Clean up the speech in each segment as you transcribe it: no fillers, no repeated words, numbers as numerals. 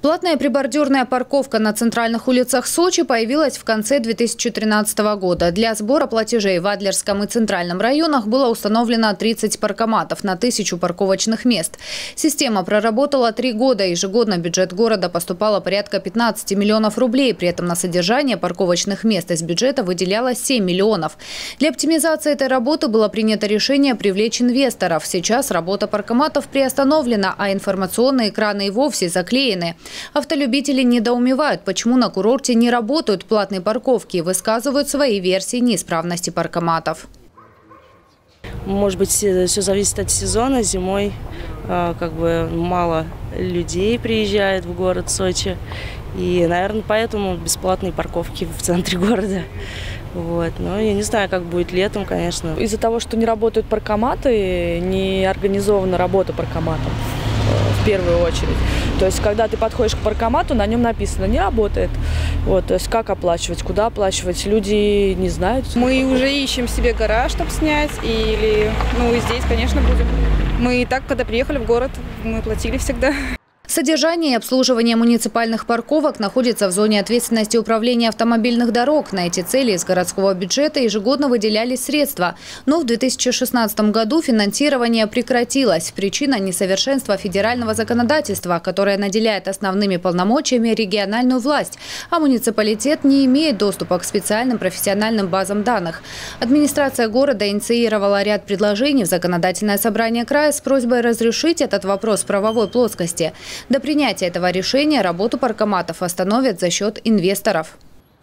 Платная прибордюрная парковка на центральных улицах Сочи появилась в конце 2013 года. Для сбора платежей в Адлерском и Центральном районах было установлено 30 паркоматов на 1000 парковочных мест. Система проработала 3 года. Ежегодно в бюджет города поступало порядка 15 миллионов рублей. При этом на содержание парковочных мест из бюджета выделялось 7 миллионов. Для оптимизации этой работы было принято решение привлечь инвесторов. Сейчас работа паркоматов приостановлена, а информационные экраны и вовсе заклеены. Автолюбители недоумевают, почему на курорте не работают платные парковки и высказывают свои версии неисправности паркоматов. Может быть, все зависит от сезона. Зимой мало людей приезжает в город Сочи. И, наверное, поэтому бесплатные парковки в центре города. Но я не знаю, как будет летом, конечно. Из-за того, что не работают паркоматы, не организована работа паркоматов в первую очередь. То есть, когда ты подходишь к паркомату, на нем написано «не работает». То есть, как оплачивать, куда оплачивать, люди не знают. Мы уже ищем себе гараж, чтобы снять, и здесь, конечно, будем. Мы и так, когда приехали в город, мы платили всегда. Содержание и обслуживание муниципальных парковок находится в зоне ответственности управления автомобильных дорог. На эти цели из городского бюджета ежегодно выделялись средства. Но в 2016 году финансирование прекратилось. Причина – несовершенства федерального законодательства, которое наделяет основными полномочиями региональную власть, а муниципалитет не имеет доступа к специальным профессиональным базам данных. Администрация города инициировала ряд предложений в законодательное собрание края с просьбой разрешить этот вопрос в правовой плоскости. До принятия этого решения работу паркоматов остановят за счет инвесторов.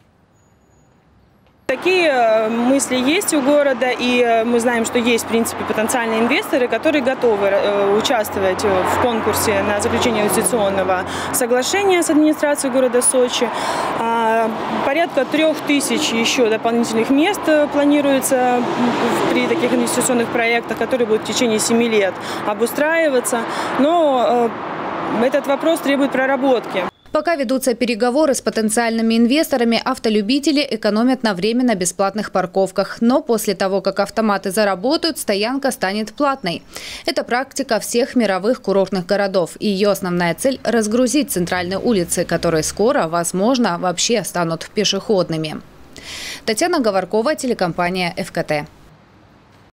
Такие мысли есть у города, и мы знаем, что есть, в принципе, потенциальные инвесторы, которые готовы участвовать в конкурсе на заключение инвестиционного соглашения с администрацией города Сочи. Порядка 3000 еще дополнительных мест планируется при таких инвестиционных проектах, которые будут в течение 7 лет обустраиваться. Но этот вопрос требует проработки. Пока ведутся переговоры с потенциальными инвесторами, автолюбители экономят на временно бесплатных парковках. Но после того, как автоматы заработают, стоянка станет платной. Это практика всех мировых курортных городов. И ее основная цель – разгрузить центральные улицы, которые скоро, возможно, вообще станут пешеходными. Татьяна Говоркова, телекомпания ФКТ.